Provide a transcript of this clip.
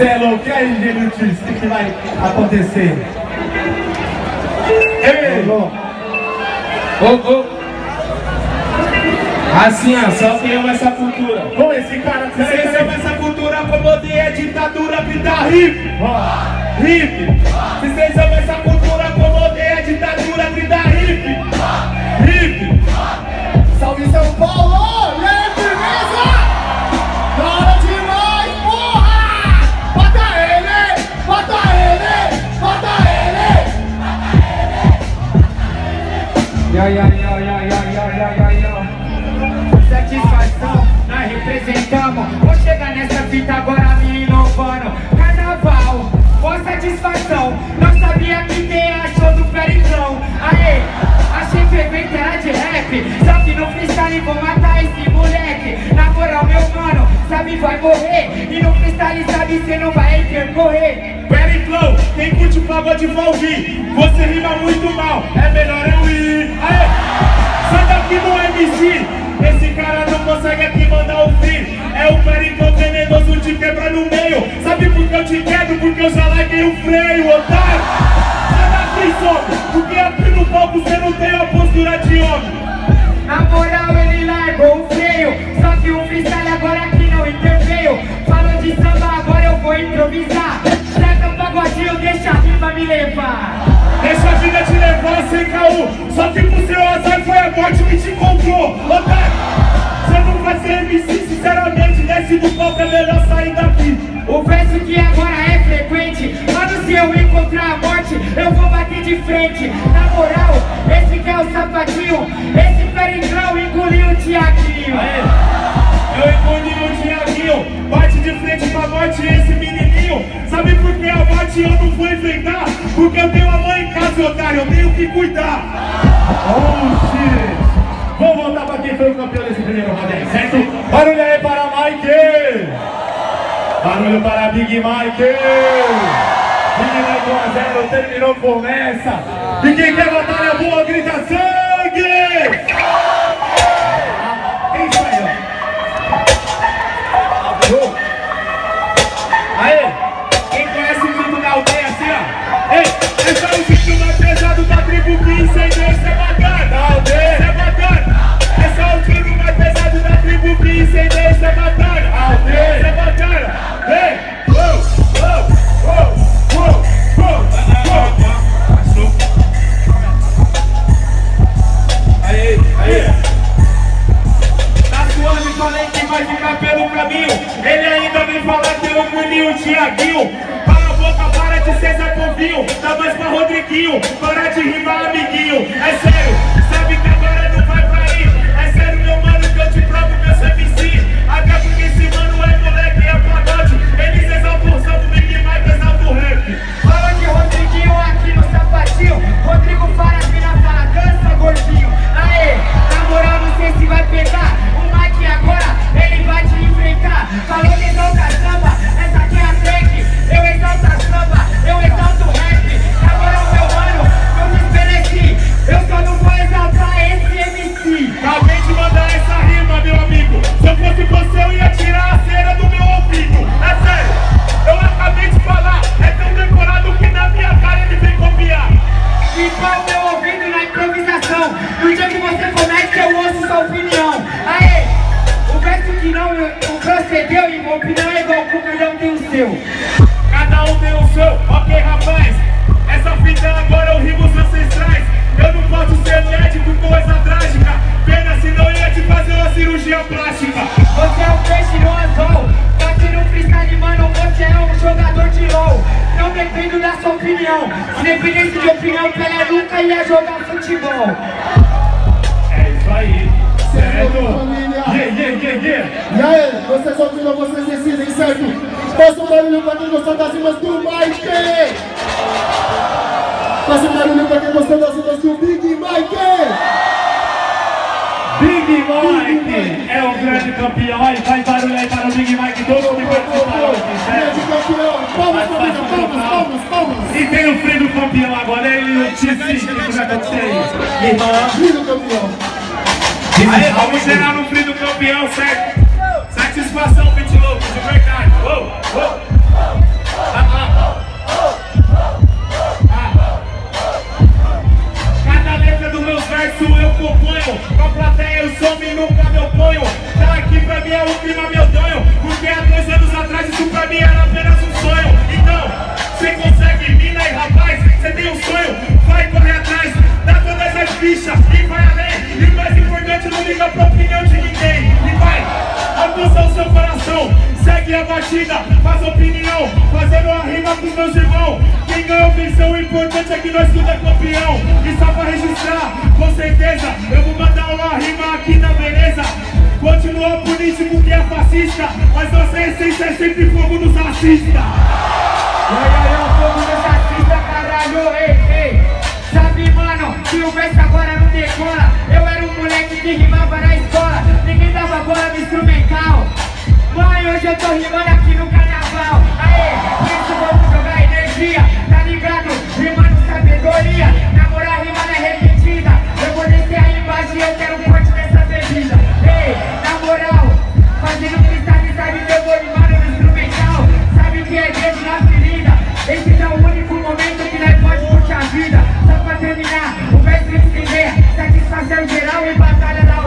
Cê é louco, e aí, Genutis, o que vai acontecer? Ei, Assim, ó, só quem ama essa cultura. Pô, esse cara, Vocês amam essa cultura, acomodei a ditadura, grita hip. Hip. Se vocês amam essa cultura, acomodei a ditadura, grita hip. Hip. Salve São Paulo! E aí, firmeza? Da hora demais, porra! Bota ele! Bota ele! Bota ele! Satisfação, nós representamos. Vou chegar nessa fita agora me inovando. Carnaval, boa satisfação. Não sabia que tem a show do Periclão. Aê, achei que o evento era de rap. Só que no freestyle vou matar esse moleque. Na moral, meu mano, sabe vai morrer. E no freestyle sabe cê não vai percorrer. Periclão, quem curte o pagode vai ouvir. Você rima muito mal, é melhor eu ir. Aê, sai daqui no MC. Esse cara não consegue aqui mandar o free. É o Periclão venenoso, te quebra no meio. Sabe por que eu te quebro? Porque eu já larguei o freio, otário. Sai daqui, sobe, porque aqui no palco você não tem a postura de homem. Na moral ele largou o freio. Só que o freestyle agora aqui não interveio. Falou de samba, agora eu vou improvisar. Seca o pagodinho, deixa a rima me levar. Deixa a vida te levar sem caô. Só que pro seu azar foi a morte que te encontrou, otário. Você não vai ser MC, sinceramente. Desce do palco, é melhor sair daqui. O verso que agora é frequente. Mano, se eu encontrar a morte, eu vou bater de frente. Na moral, esse que é o sapatinho. Esse Periclão engoliu o Tiaguinho. Aê, eu engoli o Tiaguinho. Bate de frente pra morte esse menininho. Sabe por que a morte eu não vou enfrentar? Porque eu tenho a mãe em casa, otário, eu tenho que cuidar. Oxi! Vamos voltar pra quem foi o campeão desse primeiro round aí, certo? Barulho aí para Mike! Barulho para Big Mike! Big Mike 1-0, terminou com essa! E quem quer batalha boa, grita sangue! Quem isso aí, ó? Aê! Quem conhece o grito da aldeia assim, ó? Ei, esse é o grito mais pesado da tribo que incendeia, isso é bacana! Da aldeia! Isso é bacana! Esse é o grito mais pesado da tribo que incendeia, isso é bacana! Aldeia! Isso é bacana! Vem! Aí! Tá suando e falei que vai ficar pelo caminho. Ele ainda vem falar que eu engoli o Tiaguinho. Cala a boca, para de ser Zé Povinho. Dá mais pra Rodriguinho, para de rimar, amiguinho. É sério, sabe que agora não vai pra ir. É sério, meu mano, que eu te provo que eu sou MC. Até porque esse mano é moleque, é pagode. Eles exaltam o som do Big Mike, exaltam o rap. Fala de Rodriguinho aqui no sapatinho. Rodrigo Faravina fala, dança gordinho. Aê, na moral não sei se vai pegar. O Mike agora, ele vai te enfrentar. Falou de exalta samba, essa aqui é a track. Eu exalto a samba, eu exalto o rap. Na moral meu mano, eu me espereci. Eu só não vou exaltar esse MC. Acabei de mandar essa rima, meu amigo. Se eu fosse você, eu ia tirar a cera do meu ouvido. É sério, eu acabei de falar. É tão decorado que na minha cara ele vem copiar. Limpa o meu ouvido na improvisação. No dia que você comete, eu ouço sua opinião. Aê, o verso que não procedeu e minha opinião é igual o cada um tem o seu. Cada um tem o seu, ok, rapaz. Essa fita agora eu rimo os ancestrais. Eu não posso ser médico, coisa trágica. Pena, senão eu ia te fazer uma cirurgia plástica. Você é um peixe no anzol. Bate no freestyle, mano, você é um jogador de LOL. Não dependo da sua opinião. Se dependesse de opinião, Pelé nunca ia jogar futebol. É isso aí, certo? Família! Yeah! E aí, vocês ouviram, vocês decidem, certo? Faça um barulho pra quem gostou das rimas do Mike! Faça um barulho pra quem gostou das rimas do Big Mike! Big Mike é o grande campeão. Aí, faz barulho aí para o Big Mike. Todo mundo participaram aqui, certo? Grande campeão! Palmas, família! Palmas! E tem o freio do campeão agora. Ele não tinha sentido o que vai acontecer aí. Irmã. Filho do campeão! Aí, vamos gerar no free do campeão, certo? Satisfação, Pit Louco, de verdade. sabe é o clima medonho, porque há 2 anos atrás isso pra mim era apenas um sonho. Então, cê consegue, mina e rapaz, cê tem um sonho, vai correr atrás, dá todas as fichas e vai além. E o mais importante, não liga pra opinião de ninguém. E vai, alcança o seu coração, segue a batida, faz opinião, fazendo a rima com os meus irmãos. Quem ganhou venceu, o importante é que nós tudo é campeão. E só pra registrar, com certeza, eu vou mandar uma rima aqui na beleza. Continua político que é fascista, mas nossa essência é sempre fogo nos racistas. Fogo nos racistas, caralho, ei. Sabe, mano, que o verso agora não decola. Eu era um moleque que rimava na escola, ninguém dava bola no instrumental. Mãe, hoje eu tô rimando aqui no carnaval. Aê, por isso vamos jogar energia, tá ligado? Rimando sabedoria, na moral a rima não é repetida. Eu vou descer aí embaixo e eu quero um pote dessa bebida. Ei, na moral, fazendo freestyle, sabe que eu vou rimando no instrumental. Sabe o que é dedo na ferida? Esse é o único momento que nós pode curtir a vida. Só pra terminar, o verso estender, satisfação geral e batalha da